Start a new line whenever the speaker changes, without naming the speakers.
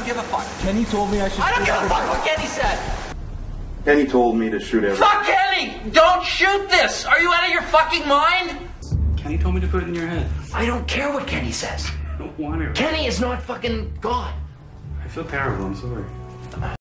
don't give a fuck.
Kenny told me I should.
I don't give a fuck what Kenny said.
Kenny told me to shoot everything.
Fuck Kenny! Don't shoot this! Are you out of your fucking mind?
Kenny told me to put it in your head.
I don't care what Kenny says.
I don't want it.
Kenny is not fucking God.
I feel terrible. I'm sorry.